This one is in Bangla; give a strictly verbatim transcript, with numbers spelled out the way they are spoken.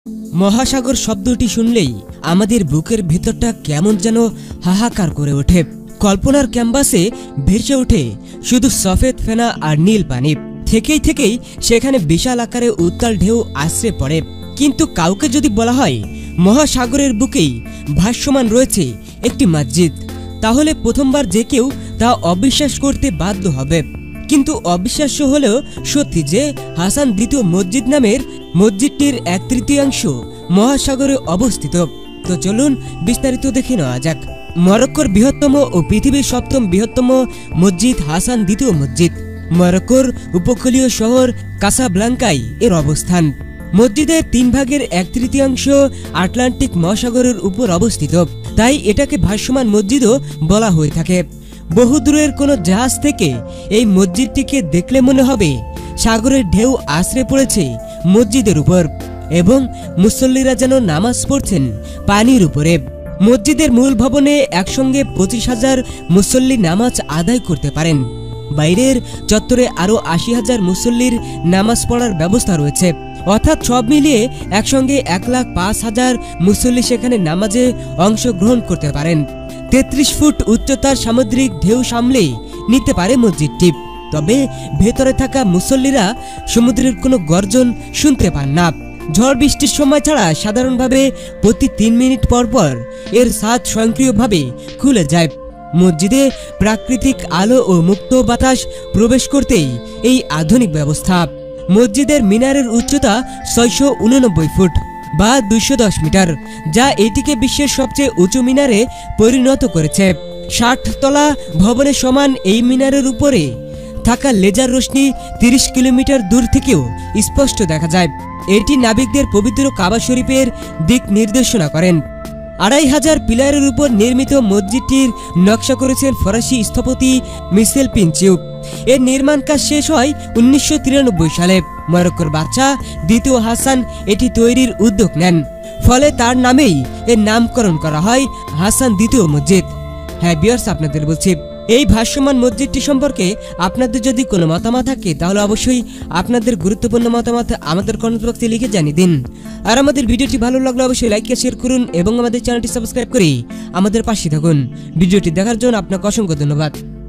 মহাসাগর শব্দটি শুনলেই আমাদের বুকের ভেতরটা কেমন যেন হাহাকার করে ওঠে। কল্পনার ক্যানভাসে ভেসে ওঠে শুধু সফেদ ফেনা আর নীল পানি। থেকেই থেকেই সেখানে বিশাল আকারে উত্তাল ঢেউ আশ্রে পড়ে। কিন্তু কাউকে যদি বলা হয় মহাসাগরের বুকেই ভাসমান রয়েছে একটি মসজিদ, তাহলে প্রথমবার যে কেউ তা অবিশ্বাস করতে বাধ্য হবে। কিন্তু অবিশ্বাস্য হলেও সত্যি যে হাসান দ্বিতীয় মসজিদ নামের মসজিদটির এক তৃতীয়াংশ মহাসাগরে অবস্থিত। তো চলুন বিস্তারিত দেখে নেওয়া যাক। মরক্কোর বৃহত্তম ও পৃথিবীর সপ্তম বৃহত্তম মসজিদ হাসান দ্বিতীয় মসজিদ। মরক্কোর উপকূলীয় শহর কাসাব্লাঙ্কায় এর অবস্থান। মসজিদের তিন ভাগের এক তৃতীয়াংশ আটলান্টিক মহাসাগরের উপর অবস্থিত, তাই এটাকে ভাসমান মসজিদও বলা হয়ে থাকে। বহুদূরের কোনো জাহাজ থেকে এই মসজিদটিকে দেখলে মনে হবে সাগরের ঢেউ আশ্রে পড়েছে মসজিদের উপর এবং মুসল্লিরা যেন নামাজ পড়ছেন পানির উপরে। মসজিদের মূল ভবনে একসঙ্গে পঁচিশ হাজার মুসল্লি নামাজ আদায় করতে পারেন। বাইরের চত্বরে আরও আশি হাজার মুসল্লির নামাজ পড়ার ব্যবস্থা রয়েছে, অর্থাৎ সব মিলিয়ে একসঙ্গে এক লাখ পাঁচ হাজার মুসল্লি সেখানে নামাজে অংশগ্রহণ করতে পারেন। তেত্রিশ ফুট উচ্চতার সামুদ্রিক ঢেউ সামলে নিতে পারে মসজিদটি। তবে ভেতরে থাকা মুসল্লিরা সমুদ্রের কোনো গর্জন শুনতে পান না। ঝড় বৃষ্টির সময় ছাড়া সাধারণভাবে প্রতি তিন মিনিট পর পর এর ছাদ স্বয়ংক্রিয়ভাবে খুলে যায়। মসজিদে প্রাকৃতিক আলো ও মুক্ত বাতাস প্রবেশ করতেই এই আধুনিক ব্যবস্থা। মসজিদের মিনারের উচ্চতা ছয়শো উননব্বই ফুট বা দুইশো দশ মিটার, যা এটিকে বিশ্বের সবচেয়ে উঁচু মিনারে পরিণত করেছে। ষাট তলা ভবনের সমান এই মিনারের উপরে থাকা লেজার রশ্মি তিরিশ কিলোমিটার দূর থেকেও স্পষ্ট দেখা যায়। এটি নাবিকদের পবিত্র কাবা শরীফের দিক নির্দেশনা করেন। আড়াই হাজার পিলারের উপর নির্মিত মসজিদটির নকশা করেছেন ফরাসি স্থপতি মিশেল পিনচিউ। এর নির্মাণ কাজ শেষ হয় উনিশশো তিরানব্বই সালে। মরক্কোর বাদশা দ্বিতীয় হাসান এটি তৈরির উদ্যোগ নেন, ফলে তার নামেই এর নামকরণ করা হয় হাসান দ্বিতীয় মসজিদ। হ্যাঁ ভিউয়ার্স, আপনাদের বলছি এই ভাসমান মসজিদটি সম্পর্কে আপনাদের যদি কোনো মতামত থাকে তাহলে অবশ্যই আপনাদের গুরুত্বপূর্ণ মতামত আমাদের কমেন্ট বক্সে লিখে জানিয়ে দিন। আর আমাদের ভিডিওটি ভালো লাগলে অবশ্যই লাইক শেয়ার করুন এবং আমাদের চ্যানেলটি সাবস্ক্রাইব করে আমাদের পাশে থাকুন। ভিডিওটি দেখার জন্য আপনাকে অসংখ্য ধন্যবাদ।